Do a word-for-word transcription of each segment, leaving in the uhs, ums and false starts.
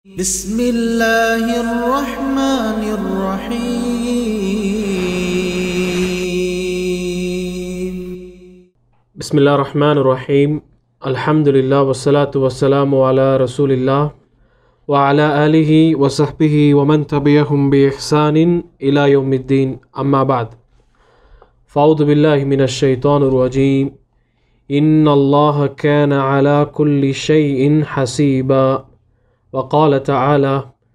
بسم الله الرحمن الرحيم بسم الله الرحمن الرحيم الحمد لله والصلاة والسلام على رسول الله وعلى آله وصحبه ومن تبعهم بإحسان إلى يوم الدين أما بعد فأعوذ بالله من الشيطان الرجيم إن الله كان على كل شيء حسيبا وقال تعالى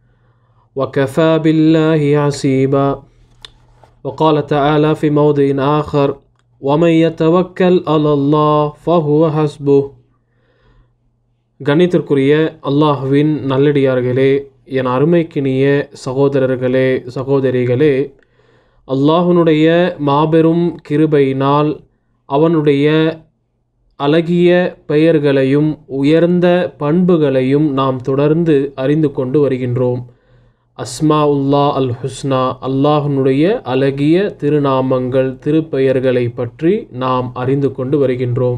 وكفى بالله حسيبا وقال تعالى في موضع آخر ومن يتوكل على الله فهو حسبه. கண்ணியத்திற்குரிய அல்லாஹ்வின் நல்லடியார்களே, என் அருமைக்கினிய சகோதரர்களே சகோதரிகளே, அல்லாஹ்வுடைய மாபெரும் கிருபையினால் அவனுடைய அழகிய பெயர்களையும் உயர்ந்த பண்புகளையும் நாம் தொடர்ந்து அறிந்து கொண்டு வருகின்றோம். அஸ்மா உல்லா அல் ஹுஸ்னா, அல்லாஹ்வுடைய அழகிய திருநாமங்கள் திருப்பெயர்களை பற்றி நாம் அறிந்து கொண்டு வருகின்றோம்.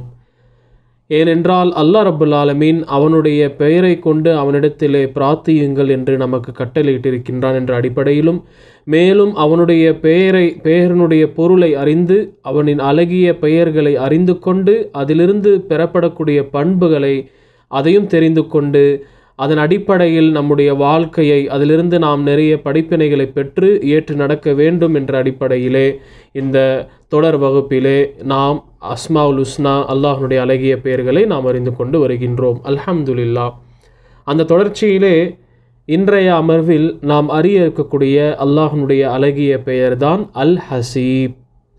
ஏனென்றால் அல்லாஹ் ரப்புல் ஆலமீன் அவனுடைய பெயரை கொண்டு அவனிடத்திலே பிரார்த்தியுங்கள் என்று நமக்கு கட்டளையிட்டிருக்கின்றான் என்ற அடிப்படையிலும், மேலும் அவனுடைய பெயரை பெயரினுடைய பொருளை அறிந்து அவனின் அழகிய பெயர்களை அறிந்து கொண்டு அதிலிருந்து பெறப்படக்கூடிய பண்புகளை அதையும் தெரிந்து கொண்டு அதன் அடிப்படையில் நம்முடைய வாழ்க்கையை அதிலிருந்து நாம் நிறைய படிப்பினைகளை பெற்று ஏற்று நடக்க வேண்டும் என்ற அடிப்படையிலே இந்த தொடர் வகுப்பிலே நாம் அஸ்மாவுல் ஹுஸ்னா அல்லாஹ்வுடைய அழகிய பெயர்களை நாம் அறிந்து கொண்டு வருகின்றோம். அல்ஹம்துலில்லாஹ். அந்த தொடர்ச்சியிலே இன்றைய அமர்வில் நாம் அறிய இருக்கக்கூடிய அல்லாஹ்வுடைய அழகிய பெயர்தான் அல் ஹசீப்.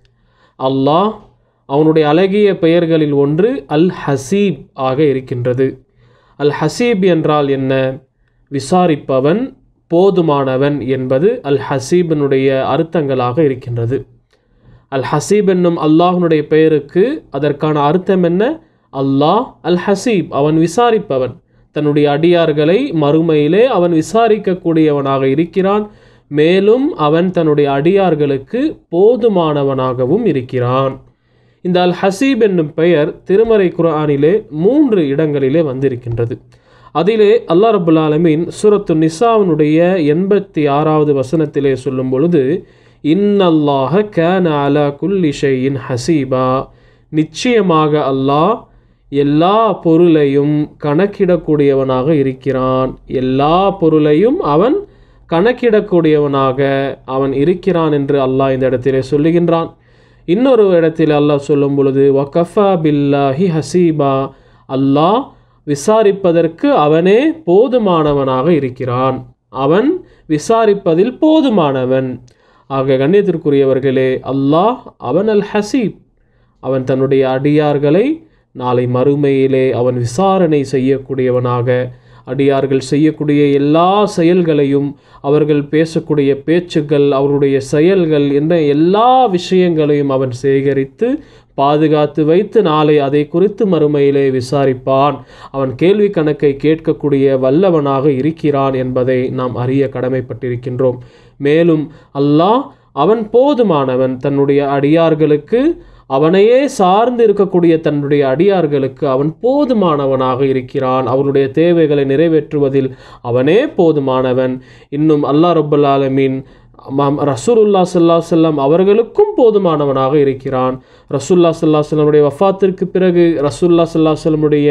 அல்லாஹ் அவனுடைய அழகிய பெயர்களில் ஒன்று அல் ஹசீப் ஆக இருக்கின்றது. அல் ஹசீப் என்றால் என்ன? விசாரிப்பவன், போதுமானவன் என்பது அல் ஹசீபினுடைய அர்த்தங்களாக இருக்கின்றது. அல் ஹசீப் என்னும் அல்லாஹ்வுடைய பெயருக்கு அதற்கான அர்த்தம் என்ன? அல்லாஹ் அல் ஹசீப், அவன் விசாரிப்பவன். தன்னுடைய அடியார்களை மறுமையிலே அவன் விசாரிக்கக்கூடியவனாக இருக்கிறான். மேலும் அவன் தன்னுடைய அடியார்களுக்கு போதுமானவனாகவும் இருக்கிறான். இந்த அல் ஹசீப் என்னும் பெயர் திருமறை குர்ஆனிலே மூன்று இடங்களிலே வந்திருக்கின்றது. அதிலே அல்லாஹ் ரப்புல் ஆலமீன் சூரத்து நிசாவினுடைய எண்பத்தி ஆறாவது வசனத்திலே சொல்லும் பொழுது, இன்னல்லாஹ கான அலா குல்லி ஷைஇன் ஹசீபா, நிச்சயமாக அல்லாஹ் எல்லா பொருளையும் கணக்கிடக்கூடியவனாக இருக்கிறான். எல்லா பொருளையும் அவன் கணக்கிடக்கூடியவனாக அவன் இருக்கிறான் என்று அல்லாஹ் இந்த இடத்திலே சொல்லுகின்றான். இன்னொரு இடத்தில் அல்லாஹ் சொல்லும் பொழுது வகஃபா பில்லாஹி ஹசீபா, அல்லாஹ் விசாரிப்பதற்கு அவனே போதுமானவனாக இருக்கிறான். அவன் விசாரிப்பதில் போதுமானவன். ஆக கண்ணியத்திற்குரியவர்களே, அல்லாஹ் அவன் அல் ஹசீப், அவன் தன்னுடைய அடியார்களை நாளை மறுமையிலே அவன் விசாரணை செய்யக்கூடியவனாக, அடியார்கள் செய்யக்கூடிய எல்லா செயல்களையும், அவர்கள் பேசக்கூடிய பேச்சுக்கள், அவருடைய செயல்கள் என்ற எல்லா விஷயங்களையும் அவன் சேகரித்து பாதுகாத்து வைத்து நாளை அதை குறித்து மறுமையிலே விசாரிப்பான். அவன் கேள்வி கணக்கை கேட்கக்கூடிய வல்லவனாக இருக்கிறான் என்பதை நாம் அறிய கடமைப்பட்டிருக்கின்றோம். மேலும் அல்லாஹ் அவன் போதுமானவன். தன்னுடைய அடியார்களுக்கு, அவனையே சார்ந்து இருக்கக்கூடிய தன்னுடைய அடியார்களுக்கு அவன் போதுமானவனாக இருக்கிறான். அவருடைய தேவைகளை நிறைவேற்றுவதில் அவனே போதுமானவன். இன்னும் அல்லாஹ் ரப்புல் ஆலமீன் ரசூலுல்லாஹ் ஸல்லல்லாஹு அலைஹி வஸல்லம் அவர்களுக்கும் போதுமானவனாக இருக்கிறான். ரசூலுல்லாஹ் ஸல்லல்லாஹு அலைஹி வஸல்லமுடைய வஃபாத்திற்கு பிறகு ரசூலுல்லாஹ் ஸல்லல்லாஹு அலைஹி வஸல்லமுடைய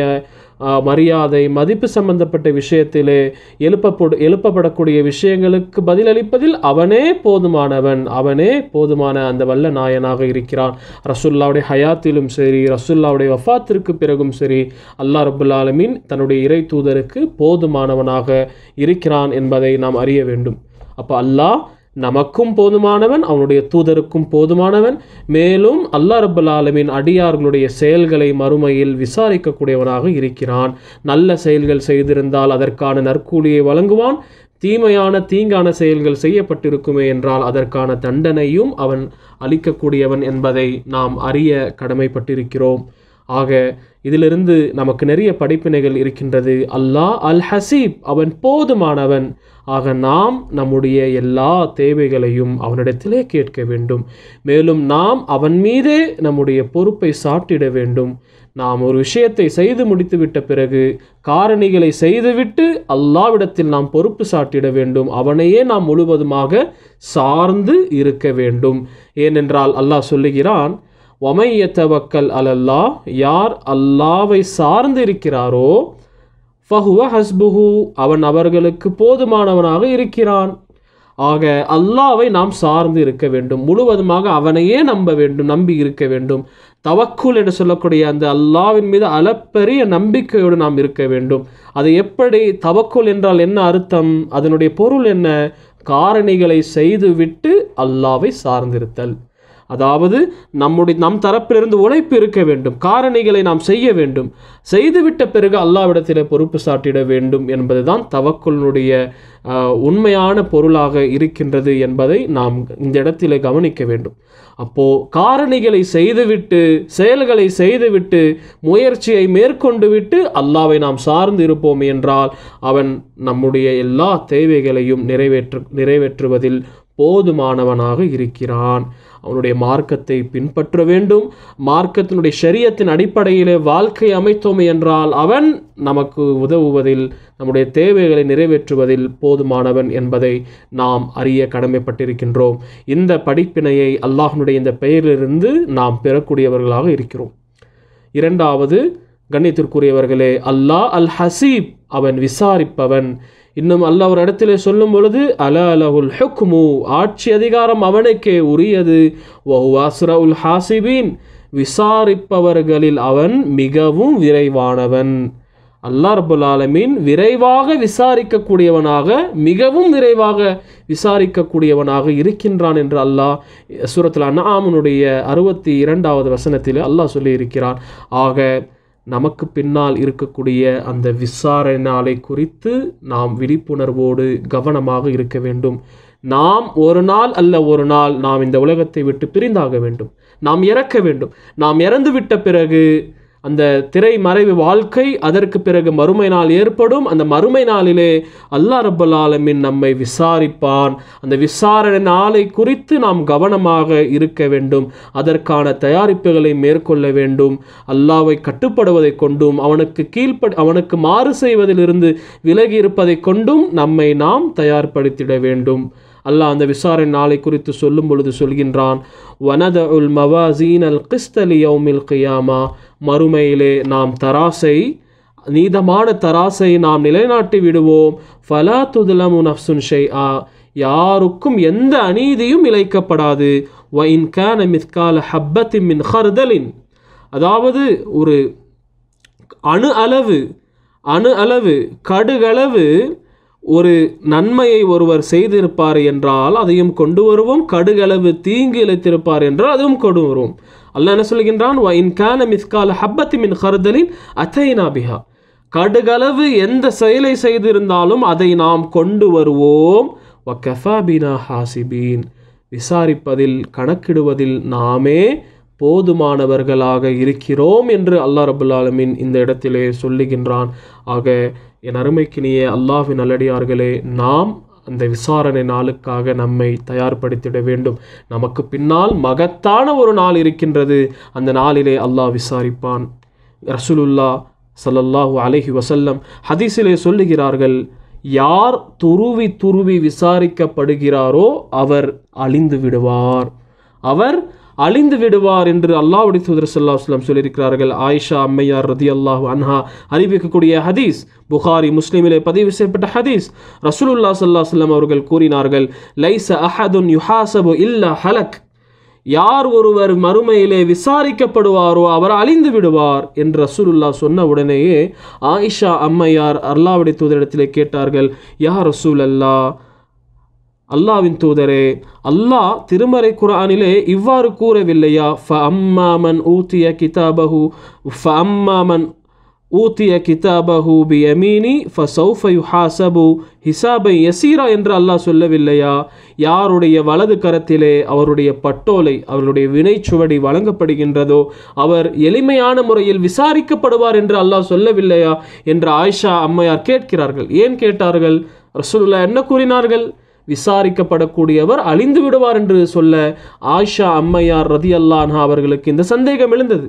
மரியாதை மதிப்பு சம்பந்தப்பட்ட விஷயத்திலே எழுப்பப்படு எழுப்பப்படக்கூடிய விஷயங்களுக்கு பதிலளிப்பதில் அவனே போதுமானவன். அவனே போதுமான அந்த வல்ல நாயனாக இருக்கிறான். ரசூலுல்லாஹ்வுடைய ஹயாத்திலும் சரி, ரசூலுல்லாஹ்வுடைய வஃபாத்திற்கு பிறகும் சரி, அல்லாஹ் ரப்புல் ஆலமீன் தன்னுடைய இறை தூதருக்கு போதுமானவனாக இருக்கிறான் என்பதை நாம் அறிய வேண்டும். அப்போ அல்லாஹ் நமக்கும் போதுமானவன், அவனுடைய தூதருக்கும் போதுமானவன். மேலும் அல்லாஹ் ரப்புல் ஆலமீன் அடியார்களுடைய செயல்களை மறுமையில் விசாரிக்கக்கூடியவனாக இருக்கிறான். நல்ல செயல்கள் செய்திருந்தால் அதற்கான நற்கூலியை வழங்குவான். தீமையான தீங்கான செயல்கள் செய்யப்பட்டிருக்குமே என்றால் அதற்கான தண்டனையும் அவன் அளிக்கக்கூடியவன் என்பதை நாம் அறிய கடமைப்பட்டிருக்கிறோம். ஆக இதிலிருந்து நமக்கு நிறைய படிப்பினைகள் இருக்கின்றது. அல்லாஹ் அல் ஹசீப், அவன் போதுமானவன். ஆக நாம் நம்முடைய எல்லா தேவைகளையும் அவனிடத்திலே கேட்க வேண்டும். மேலும் நாம் அவன் மீதே நம்முடைய பொறுப்பை சாட்டிட வேண்டும். நாம் ஒரு விஷயத்தை செய்து முடித்து விட்ட பிறகு காரணிகளை செய்துவிட்டு அல்லாஹ்விடத்தில் நாம் பொறுப்பு சாட்டிட வேண்டும். அவனையே நாம் முழுவதுமாக சார்ந்து இருக்க வேண்டும். ஏனென்றால் அல்லாஹ் சொல்லுகிறான், வமை யதவக்கல் அலல்லாஹ், யார் அல்லாஹ்வை சார்ந்து இருக்கிறாரோ ஃபஹுவ ஹஸ்புஹு, அவன் அவர்களுக்கு போதுமானவனாக இருக்கிறான். ஆக அல்லாஹ்வை நாம் சார்ந்து இருக்க வேண்டும், முழுவதுமாக அவனையே நம்ப வேண்டும், நம்பி இருக்க வேண்டும். தவக்குல் என்று சொல்லக்கூடிய அந்த அல்லாஹ்வின் மீது அளப்பரிய நம்பிக்கையோடு நாம் இருக்க வேண்டும். அது எப்படி? தவக்குல் என்றால் என்ன அர்த்தம்? அதனுடைய பொருள் என்ன? காரணிகளை செய்துவிட்டு அல்லாஹ்வை சார்ந்திருத்தல். அதாவது நம்முடைய நம் தரப்பிலிருந்து உழைப்பு இருக்க வேண்டும், காரணிகளை நாம் செய்ய வேண்டும், செய்துவிட்ட பிறகு அல்லாஹ்விடத்தில் பொறுப்பு சாட்டிட வேண்டும் என்பதுதான் தவக்குலினுடைய உண்மையான பொருளாக இருக்கின்றது என்பதை நாம் இந்த இடத்தில் கவனிக்க வேண்டும். அப்போது காரணிகளை செய்துவிட்டு, செயல்களை செய்துவிட்டு, முயற்சியை மேற்கொண்டு விட்டு அல்லாஹ்வை நாம் சார்ந்து இருப்போம் என்றால் அவன் நம்முடைய எல்லா தேவைகளையும் நிறைவேற்று நிறைவேற்றுவதில் போதுமானவனாக இருக்கிறான். அவனுடைய மார்க்கத்தை பின்பற்ற வேண்டும். மார்க்கத்தினுடைய ஷரியத்தின் அடிப்படையிலே வாழ்க்கை அமைத்தோமே என்றால் அவன் நமக்கு உதவுவதில், நம்முடைய தேவைகளை நிறைவேற்றுவதில் போதுமானவன் என்பதை நாம் அறிய கடமைப்பட்டிருக்கின்றோம். இந்த படிப்பினையை அல்லாஹ்வுடைய இந்த பெயரிலிருந்து நாம் பெறக்கூடியவர்களாக இருக்கிறோம். இரண்டாவது, கண்ணியத்திற்குரியவர்களே, அல்லாஹ் அல் ஹசீப், அவன் விசாரிப்பவன். இன்னும் அல்லாஹ் ஒரு இடத்திலே சொல்லும் பொழுது, அல அலஹுல் ஹுக்மு, ஆட்சி அதிகாரம் அவனுக்கே உரியது. வஹுவ அஸ்ரஉல் ஹாசிபீன், விசாரிப்பவர்களில் அவன் மிகவும் விரைவானவன். அல்லாஹ் ரப்பல் ஆலமீன் விரைவாக விசாரிக்கக்கூடியவனாக, மிகவும் விரைவாக விசாரிக்கக்கூடியவனாக இருக்கின்றான் என்று அல்லாஹ் சூரத்துல் அன்ஆமுடைய அறுபத்தி இரண்டாவது வசனத்தில் அல்லாஹ் சொல்லி இருக்கிறான். ஆக நமக்கு பின்னால் இருக்கக்கூடிய அந்த விசாரணை நாளை குறித்து நாம் விழிப்புணர்வோடு கவனமாக இருக்க வேண்டும். நாம் ஒரு நாள் அல்ல ஒரு நாள் நாம் இந்த உலகத்தை விட்டு பிரிந்தாக வேண்டும், நாம் இறக்க வேண்டும். நாம் இறந்து விட்ட பிறகு அந்த திரை மறைவு வாழ்க்கை, அதற்கு பிறகு மறுமை நாள் ஏற்படும். அந்த மறுமை நாளிலே அல்லாஹ் ரப்பல் ஆலமீன் நம்மை விசாரிப்பான். அந்த விசாரணை நாளை குறித்து நாம் கவனமாக இருக்க வேண்டும். அதற்கான தயாரிப்புகளை மேற்கொள்ள வேண்டும். அல்லாஹ்வை கட்டுப்படுவதை கொண்டும், அவனுக்கு கீழ்ப்படி அவனுக்கு மாறு செய்வதிலிருந்து விலகி இருப்பதை கொண்டும் நம்மை நாம் தயார்படுத்திட வேண்டும். அல்லாஹ் அந்த விசாரணை நாளை குறித்து சொல்லும் பொழுது சொல்கின்றான், வனதஉல் மவாசீன் அல் கிஸ்த லியௌமில் கியாமா, மறுமையிலே நாம் தராசை, நீதமான தராசை நாம் நிலைநாட்டி விடுவோம். ஃபலா துத்லமு நஃப்சுன் ஷைஆ, யாருக்கும் எந்த அநீதியும் இழைக்கப்படாது. வ இன் கான மிஸ்கால ஹப்பத்தின் மின் ஹர்தலின், அதாவது ஒரு அணு அளவு அணு அளவு கடுகளவு ஒரு நன்மையை ஒருவர் செய்திருப்பார் என்றால் அதையும் கொண்டு வருவோம், கடுகளவு தீங்கு இழைத்திருப்பார் என்றால் அதுவும் கொண்டு வருவோம். அல்லாஹ் என்ன சொல்கின்றான், வ இன் கான மிஸ்கால ஹப்பத்தி மின் ஹர்தலின் அதைனா பிஹா, கடுகளவு எந்த செயலை செய்திருந்தாலும் அதை நாம் கொண்டு வருவோம். வ கஃபா பினா ஹாசிபீன், விசாரிப்பதில் கணக்கிடுவதில் நாமே போதுமானவர்களாக இருக்கிறோம் என்று அல்லாஹ் ரப்பல் ஆலமீன் இந்த இடத்திலே சொல்லுகின்றான். ஆக என் அருமைக்கினிய அல்லாஹ்வின் நல்லடியார்களே, நாம் அந்த விசாரணை நாளுக்காக நம்மை தயார்படுத்திட வேண்டும். நமக்கு பின்னால் மகத்தான ஒரு நாள் இருக்கின்றது. அந்த நாளிலே அல்லாஹ் விசாரிப்பான். ரசூலுல்லாஹ் ஸல்லல்லாஹு அலைஹி வஸல்லம் ஹதீஸிலே சொல்லுகிறார்கள், யார் துருவி துருவி விசாரிக்கப்படுகிறாரோ அவர் அழிந்து விடுவார், அவர் அழிந்து விடுவார் என்று அல்லாஹ்வுடைய தூதர் ஸல்லல்லாஹு அலைஹி வஸல்லம் சொல்லியிருக்கிறார்கள். ஆயிஷா அம்மையார் ரதியல்லாஹு அன்ஹா அறிவிக்கக்கூடிய ஹதீஸ், புகாரி முஸ்லிமிலே பதிவு செய்யப்பட்ட ஹதீஸ். ரசூலுல்லாஹ் ஸல்லல்லாஹு அலைஹி வஸல்லம் அவர்கள் கூறினார்கள், லைஸ அஹதுன் யுஹாஸபு இல்லா ஹலக், யார் ஒருவர் மறுமையிலே விசாரிக்கப்படுவாரோ அவர் அழிந்து விடுவார் என்று ரசூலுல்லாஹ் சொன்ன உடனேயே ஆயிஷா அம்மையார் அல்லாஹ்வுடைய தூதரிடத்திலே கேட்டார்கள், யா ரசூலல்லாஹ், அல்லாஹ்வின் தூதரே, அல்லாஹ் திருமறை குர்ஆனிலே இவ்வாறு கூறவில்லையா, ஃப அம்மா மன் ஊதிய கிதாபஹு ஃப அம்மா மன் ஊதிய கிதாபஹு பியமீனி ஃபஸௌஃப யுஹாஸபு ஹிசாபை யசீரா என்று அல்லாஹ் சொல்லவில்லையா? யாருடைய வலது கரத்திலே அவருடைய பட்டோலை, அவருடைய வினைச்சுவடி வழங்கப்படுகின்றதோ அவர் எளிமையான முறையில் விசாரிக்கப்படுவார் என்று அல்லாஹ் சொல்லவில்லையா என்று ஆயிஷா அம்மையார் கேட்கிறார்கள். ஏன் கேட்டார்கள்? ரசூலுல்லாஹ் என்ன கூறினார்கள்? விசாரிக்கப்படக்கூடியவர் அழிந்து விடுவார் என்று சொல்ல ஆயிஷா அம்மையார் ரதியல்லாஹு அன்ஹா அவர்களுக்கு இந்த சந்தேகம் எழுந்தது.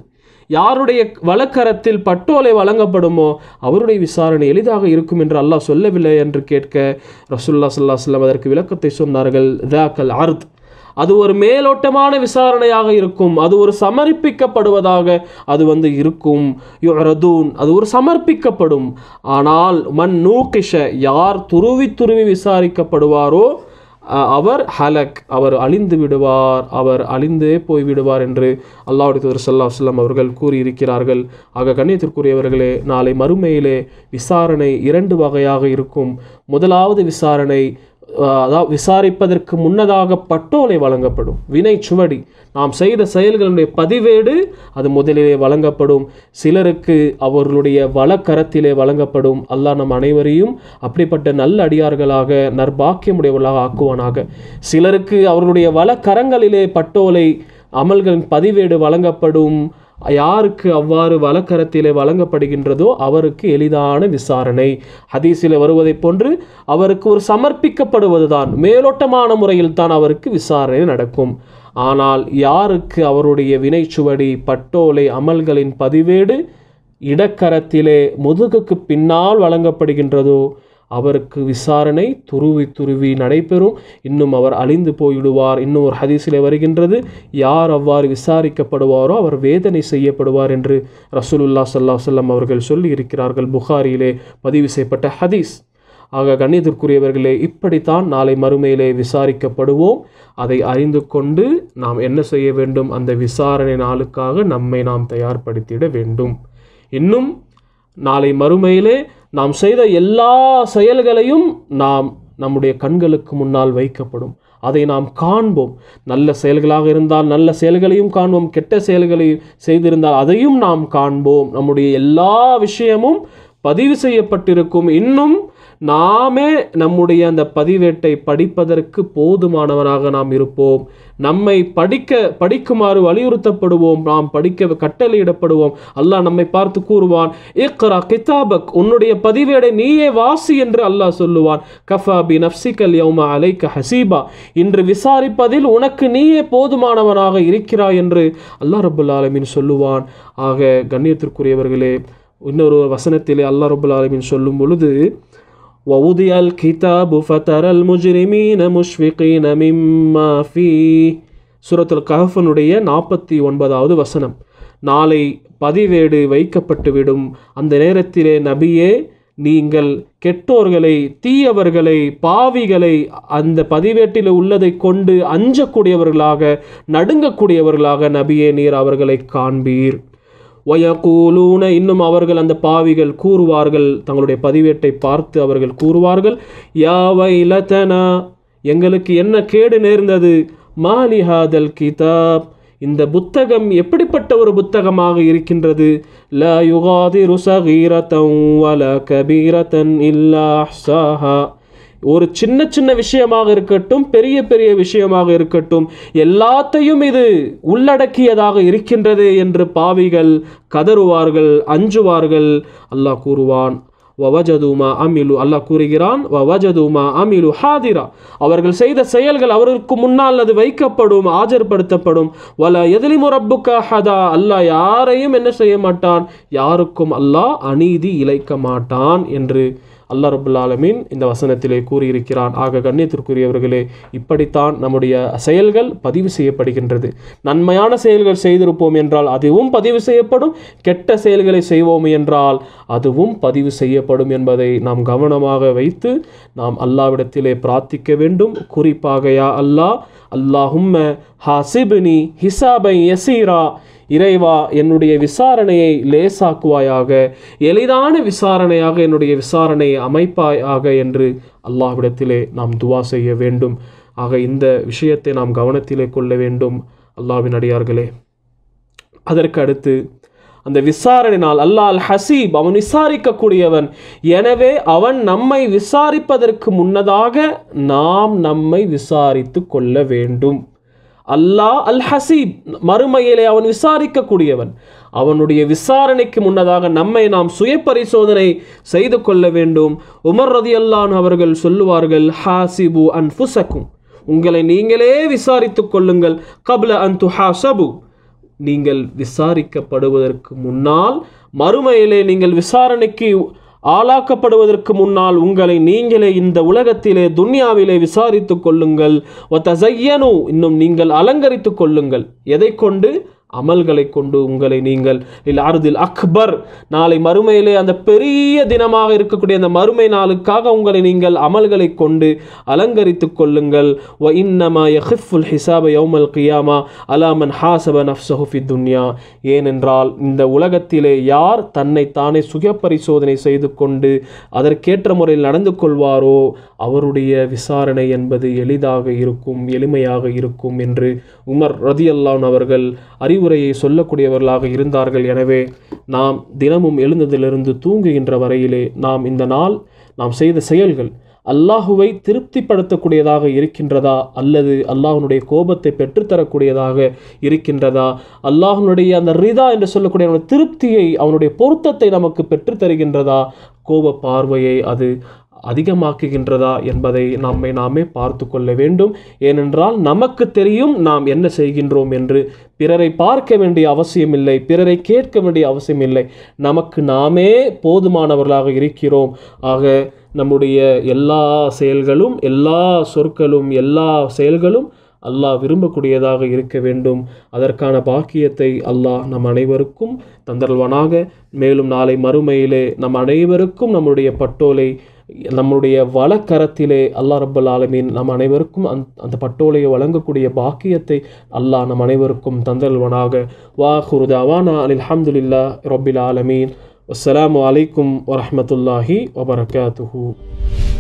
யாருடைய வலக்கரத்தில் பட்டோலை வழங்கப்படுமோ அவருடைய விசாரணை எளிதாக இருக்கும் என்று அல்லாஹ் சொல்லவில்லை என்று கேட்க ரசூலுல்லாஹி ஸல்லல்லாஹு அலைஹி வஸல்லம் அதற்கு விளக்கத்தை சொன்னார்கள். தாக்கல் அர்த், அது ஒரு மேலோட்டமான விசாரணையாக இருக்கும், அது ஒரு சமர்ப்பிக்கப்படுவதாக அது வந்து இருக்கும். யுரதூன், அது ஒரு சமர்ப்பிக்கப்படும். ஆனால் மன் நூகிஷ, யார் துருவி துருவி விசாரிக்கப்படுவாரோ அவர் ஹலக், அவர் அழிந்து விடுவார், அவர் அழிந்தே போய்விடுவார் என்று அல்லாஹ்வுடைய தூதர் ஸல்லல்லாஹு அலைஹி வஸல்லம் அவர்கள் கூறியிருக்கிறார்கள். ஆக கண்ணியத்திற்குரியவர்களே, நாளை மறுமையிலே விசாரணை இரண்டு வகையாக இருக்கும். முதலாவது விசாரணை, அதாவது விசாரிப்பதற்கு முன்னதாக பட்டோலை வழங்கப்படும், வினை சுவடி, நாம் செய்த செயல்களுடைய பதிவேடு அது முதலிலே வழங்கப்படும். சிலருக்கு அவர்களுடைய வலக்கரத்திலே வழங்கப்படும். அல்லாஹ் நம் அனைவரையும் அப்படிப்பட்ட நல்ல அடியார்களாக நற்பாக்கியமுடையவர்களாக ஆக்குவானாக. சிலருக்கு அவர்களுடைய வலக்கரங்களிலே பட்டோலை அமல்களின் பதிவேடு வழங்கப்படும். யாருக்கு அவ்வாறு வலக்கரத்திலே வழங்கப்படுகின்றதோ அவருக்கு எளிதான விசாரணை. ஹதீஸில் வருவதைப் போன்று அவருக்கு ஒரு சமர்ப்பிக்கப்படுவதுதான், மேலோட்டமான முறையில் தான் அவருக்கு விசாரணை நடக்கும். ஆனால் யாருக்கு அவருடைய வினைச்சுவடி பட்டோலை அமல்களின் பதிவேடு இடக்கரத்திலே முதுகுக்கு பின்னால் வழங்கப்படுகின்றதோ அவருக்கு விசாரணை துருவி துருவி நடைபெறும். இன்னும் அவர் அழிந்து போய்விடுவார். இன்னும் ஒரு ஹதீஸிலே வருகின்றது, யார் அவ்வாறு விசாரிக்கப்படுவாரோ அவர் வேதனை செய்யப்படுவார் என்று ரசூலுல்லாஹி ஸல்லல்லாஹு அலைஹி வஸல்லம் அவர்கள் சொல்லி இருக்கிறார்கள். புகாரியிலே பதிவு செய்யப்பட்ட ஹதீஸ். ஆக கண்ணியத்திற்குரியவர்களே, இப்படித்தான் நாளை மறுமையிலே விசாரிக்கப்படுவோம். அதை அறிந்து கொண்டு நாம் என்ன செய்ய வேண்டும்? அந்த விசாரணை நாளுக்காக நம்மை நாம் தயார்படுத்திட வேண்டும். இன்னும் நாளை மறுமையிலே நாம் செய்த எல்லா செயல்களையும் நாம் நம்முடைய கண்களுக்கு முன்னால் வைக்கப்படும். அதை நாம் காண்போம். நல்ல செயல்களாக இருந்தால் நல்ல செயல்களையும் காண்போம், கெட்ட செயல்களை செய்திருந்தால் அதையும் நாம் காண்போம். நம்முடைய எல்லா விஷயமும் பதிவு செய்யப்பட்டிருக்கும். இன்னும் நாமே நம்முடைய அந்த பதிவேட்டை படிப்பதற்கு போதுமானவனாக நாம் இருப்போம். நம்மை படிக்க படிக்குமாறு வலியுறுத்தப்படுவோம், நாம் படிக்க கட்டளையிடப்படுவோம். அல்லாஹ் நம்மை பார்த்து கூறுவான், இக்ரா கிதாபக், உன்னுடைய பதிவேடை நீயே வாசி என்று அல்லாஹ் சொல்லுவான். கஃபா பி நஃப்ஸிகல் யௌம அலைக ஹசீபா, இன்று விசாரிப்பதில் உனக்கு நீயே போதுமானவனாக இருக்கிறாய் என்று அல்லாஹ் ரப்பல் ஆலமீன் சொல்லுவான். ஆக கண்ணியத்திற்குரியவர்களே, இன்னொரு வசனத்திலே அல்லாஹ் ரப்பல் ஆலமீன் சொல்லும் பொழுது, وَوُضِعَ الْكِتَابُ فَتَرَى الْمُجْرِمِينَ مُشْفِقِينَ مِمَّا فِيهِ, சூரத்துல் கஹ்ஃபுடைய நாற்பத்தி ஒன்பதாவது வசனம். நாளை பதிவேடு வைக்கப்பட்டுவிடும். அந்த நேரத்திலே நபியே, நீங்கள் கெட்டோர்களை, தீயவர்களை, பாவிகளை அந்த பதிவேட்டில் உள்ளதை கொண்டு அஞ்சக்கூடியவர்களாக, நடுங்கக்கூடியவர்களாக நபியே நீர் அவர்களை காண்பீர். வயகூலூன, இன்னும் அவர்கள் அந்த பாவிகள் கூறுவார்கள், தங்களுடைய பதிவேட்டை பார்த்து அவர்கள் கூறுவார்கள், யா வைலதனா, எங்களுக்கு என்ன கேடு நேர்ந்தது, மாலி ஹாதல் கிதாப், இந்த புத்தகம் எப்படிப்பட்ட ஒரு புத்தகமாக இருக்கின்றது, லா யுகாதிரு ஸகீரதன் வலா கபீரதன் இல்லா அஹ்ஸாஹா, ஒரு சின்ன சின்ன விஷயமாக இருக்கட்டும், பெரிய பெரிய விஷயமாக இருக்கட்டும், எல்லாத்தையும் இது உள்ளடக்கியதாக இருக்கின்றது என்று பாவிகள் கதறுவார்கள், அஞ்சுவார்கள். அல்லாஹ் கூறுவான், வவஜதுமா அமிலு, அல்லாஹ் கூறுகிறான், வவஜதுமா அமிலு ஹாதிரா, அவர்கள் செய்த செயல்கள் அவர்களுக்கு முன்னால் அது வைக்கப்படும், ஆஜர்படுத்தப்படும். வல எதிலிமு ரப்புக ஹதா, அல்லாஹ் யாரையும் என்ன செய்ய மாட்டான், யாருக்கும் அல்லாஹ் அநீதி இழைக்க மாட்டான் என்று அல்லாஹ் ரப்பல் ஆலமீன் இந்த வசனத்திலே கூறியிருக்கிறான். ஆக கண்ணியத்திற்குரியவர்களே, இப்படித்தான் நம்முடைய செயல்கள் பதிவு செய்யப்படுகின்றது. நன்மையான செயல்கள் செய்திருப்போம் என்றால் அதுவும் பதிவு செய்யப்படும், கெட்ட செயல்களை செய்வோம் என்றால் அதுவும் பதிவு செய்யப்படும் என்பதை நாம் கவனமாக வைத்து நாம் அல்லாஹ்விடத்திலே பிரார்த்திக்க வேண்டும். குறிப்பாக, யா அல்லாஹ், அல்லாஹும்ம ஹாசிப்னி ஹிசாபை யசீரா, இறைவா என்னுடைய விசாரணையை லேசாக்குவாயாக, எளிதான விசாரணையாக என்னுடைய விசாரணையை அமைப்பாயாக என்று அல்லாஹ்விடத்திலே நாம் துவா செய்ய வேண்டும். ஆக இந்த விஷயத்தை நாம் கவனத்திலே கொள்ள வேண்டும் அல்லாஹ்வின் அடியார்களே. அதற்கு அடுத்து அந்த விசாரணை நாள், அல்லாஹ் அல் ஹசீப், அவன் விசாரிக்கக்கூடியவன். எனவே அவன் நம்மை விசாரிப்பதற்கு முன்னதாக நாம் நம்மை விசாரித்து கொள்ள வேண்டும். அல்லாஹ் அல் ஹசீப், மறுமையிலே அவன் விசாரிக்கக்கூடியவன். அவனுடைய விசாரணைக்கு முன்னதாக நம்மை நாம் சுய பரிசோதனை செய்து கொள்ள வேண்டும். உமர் ரலியல்லாஹு அன்ஹு அவர்கள் சொல்லுவார்கள், ஹாசிபு அன்ஃபுஸக்கும், உங்களை நீங்களே விசாரித்து கொள்ளுங்கள், கப்ல அன் துஹாசபு, நீங்கள் விசாரிக்கப்படுவதற்கு முன்னால், மறுமையிலே நீங்கள் விசாரணைக்கு ஆளாக்கப்படுவதற்கு முன்னால் உங்களை நீங்களே இந்த உலகத்திலே துன்யாவிலே விசாரித்து கொள்ளுங்கள். வதஸய்யனு, இன்னும் நீங்கள் அலங்கரித்து கொள்ளுங்கள். எதை கொண்டு? அமல்களை கொண்டு உங்களை நீங்கள் லில் அர்தில் அக்பர், நாளை மறுமையிலே அந்த பெரிய தினமாக இருக்கக்கூடிய அந்த மறுமை நாளுக்காக உங்களை நீங்கள் அமல்களை கொண்டு அலங்கரித்து கொள்ளுங்கள். வ இன்னமா யஹிஃபுல் ஹிசாப யௌமல் கியாமா அலா மன் ஹாஸப நஃப்ஸஹு ஃபித் துன்யா, ஏனென்றால் இந்த உலகத்திலே யார் தன்னை தானே சுய பரிசோதனை செய்து கொண்டு அதற்கேற்ற முறையில் நடந்து கொள்வாரோ அவருடைய விசாரணை என்பது எளிதாக இருக்கும், எளிமையாக இருக்கும் என்று உமர் ரதியல்லாஹு அன்ஹு அவர்கள் அறிவுரையை சொல்லக்கூடியவர்களாக இருந்தார்கள். எனவே நாம் தினமும் எழுந்ததிலிருந்து தூங்குகின்ற வரையிலே நாம் இந்த நாள் நாம் செய்த செயல்கள் அல்லாஹுவை திருப்திப்படுத்தக்கூடியதாக இருக்கின்றதா, அல்லது அல்லாஹ்வுடைய கோபத்தை பெற்றுத்தரக்கூடியதாக இருக்கின்றதா, அல்லாஹ்வுடைய அந்த ரிதா என்று சொல்லக்கூடிய அந்த திருப்தியை, அவனுடைய பொருத்தத்தை நமக்கு பெற்றுத்தருகின்றதா, கோப பார்வையை அது அதிகமாக்குகின்றதா என்பதை நம்மை நாமே பார்த்து கொள்ள வேண்டும். ஏனென்றால் நமக்கு தெரியும் நாம் என்ன செய்கின்றோம் என்று. பிறரை பார்க்க வேண்டிய அவசியமில்லை, பிறரை கேட்க வேண்டிய அவசியமில்லை. நமக்கு நாமே போதுமானவர்களாக இருக்கிறோம். ஆக நம்முடைய எல்லா செயல்களும், எல்லா சொற்களும், எல்லா செயல்களும் அல்லாஹ் விரும்பக்கூடியதாக இருக்க வேண்டும். அதற்கான பாக்கியத்தை அல்லாஹ் நம் அனைவருக்கும் தந்தருள்வானாக. மேலும் நாளை மறுமையிலே நம் அனைவருக்கும் நம்முடைய பட்டோலை நம்முடைய வலக்கரத்திலே அல்லாஹ் ரப்பல் ஆலமீன் நம் அனைவருக்கும் அந் அந்த பட்டோலையை வழங்கக்கூடிய பாக்கியத்தை அல்லாஹ் நம் அனைவருக்கும் தந்தருள்வானாக. வாஹிரு தஅவானா அனில் ஹம்துலில்லாஹி ரப்பில் ஆலமீன். வஸ்ஸலாமு அலைக்கும் வரஹ்மத்துல்லாஹி வபரகாத்துஹு.